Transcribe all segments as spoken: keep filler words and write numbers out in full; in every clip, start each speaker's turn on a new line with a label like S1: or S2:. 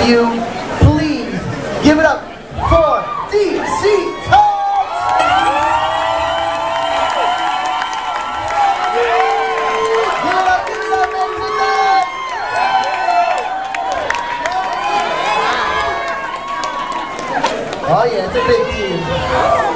S1: you please give it up for D C Talks! Give it up, give it up, make tonight! Oh yeah, it's a big team.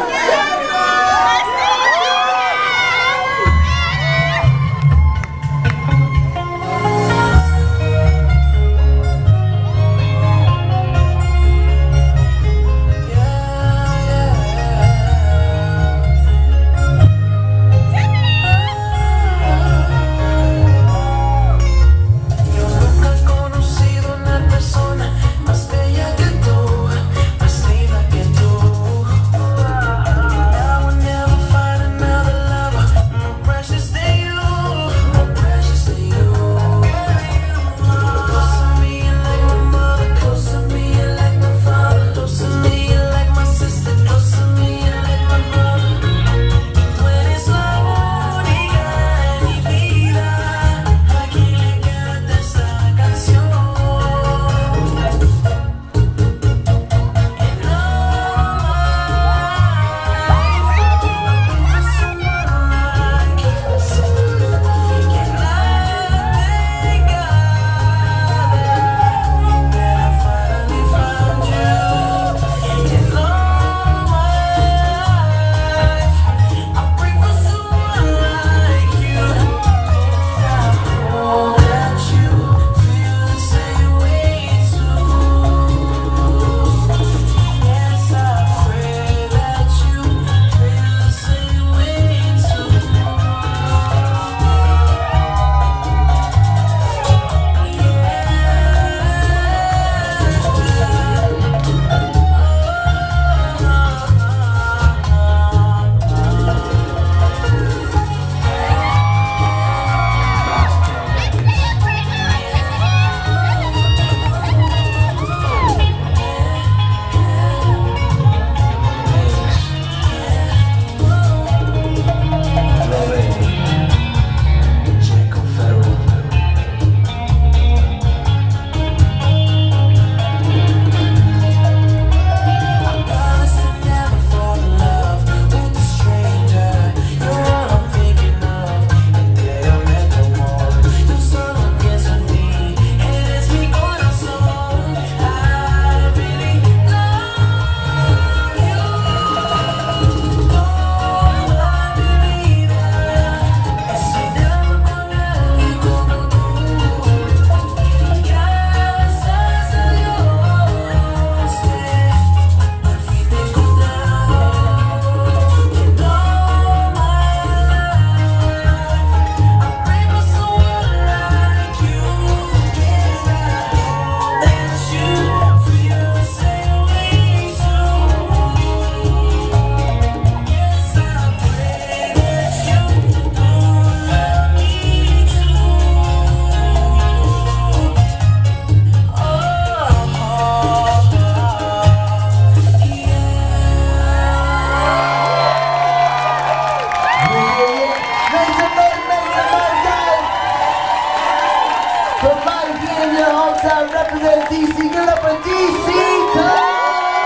S1: Represent D C, give it up for D C Talks!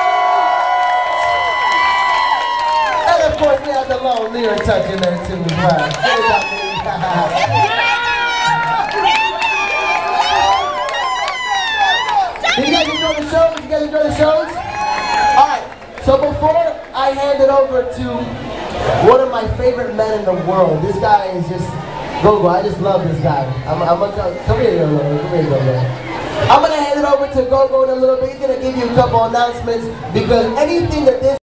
S1: And of course we have the long lyric touch in there too as well. Give it up, Did you guys enjoy the show? Did you guys enjoy the shows? Alright, so before I hand it over to one of my favorite men in the world, this guy is just Go-Go, I just love this guy. I'm, I'm gonna, come here, yo, come here, Go-Go. I'm going to hand it over to Go-Go in a little bit. He's going to give you a couple announcements because anything that this